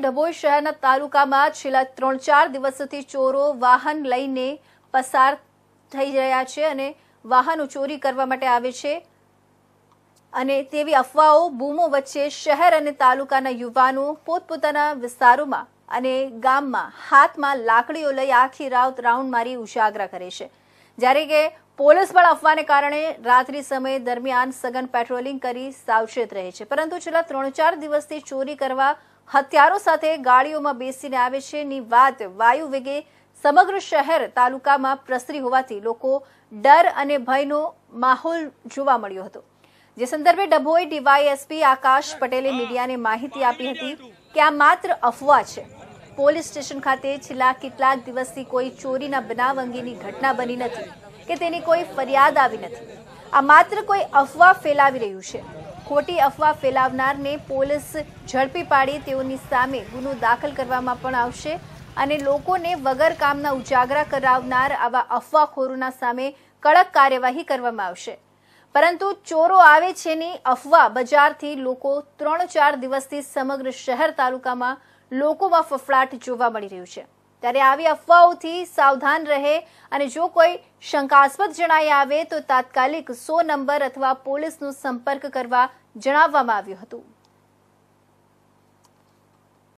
ડભોઈ શહેરના તાલુકામાં છેલ્લા 3-4 દિવસોથી ચોરો વાહન લઈને પસાર થઈ રહ્યા છે અને વાહનો ચોરી કરવા માટે આવે છે અને તેવી અફવાઓ બૂમો વચ્ચે શહેર અને તાલુકાના યુવાનો પોતપોતાના વિસ્તારોમાં અને ગામમાં હાથમાં લાકડીઓ લઈ આખી રાત રાઉન્ડ મારી ઉજાગરા કરે છે, જ્યારે કે પોલીસ પણ અફવાને કારણે રાત્રિ સમય દરમિયાન સઘન પેટ્રોલિંગ કરી સાવચેત રહે છે, પરંતુ છેલ્લા 3-4 દિવસથી ચોરી કરવા હથિયારો સાથે ગાડીઓમાં બેસીને આવે છે ની વાત વાયુ વેગે સમગ્ર શહેર તાલુકામાં પ્રસરી હોવાથી લોકો ડર અને ભયનો માહોલ જોવા મળ્યો હતો, જે સંદર્ભે ડભોઈ ડીવાયએસપી આકાશ પટેલે મીડિયાને માહિતી આપી હતી કે આ માત્ર અફવા છે। પોલીસ સ્ટેશન ખાતે છેલ્લા કેટલાક દિવસથી કોઈ ચોરીના બનાવ અંગેની ઘટના બની નથી કે તેની કોઈ ફરિયાદ આવી નથી। આ માત્ર કોઈ અફવા ફેલાવી રહ્યું છે। ખોટી અફવા ફેલાવનારને પોલીસ ઝડપી પાડી તેઓની સામે ગુનો દાખલ કરવામાં પણ આવશે અને લોકોને વગર કામના ઉજાગરા કરાવનાર આવા અફવાખોરોના સામે કડક કાર્યવાહી કરવામાં આવશે। પરંતુ ચોરો આવે છેની અફવા બજારથી લોકો 3-4 દિવસથી સમગ્ર શહેર તાલુકામાં લોકોમાં ફફડાટ જોવા મળી રહ્યું છે, ત્યારે આવી અફવાઓથી સાવધાન રહે અને જો કોઈ શંકાસ્પદ જણાઈ આવે તો તાત્કાલિક 100 નંબર અથવા પોલીસનો સંપર્ક કરવા જણાવવામાં આવ્યું હતું।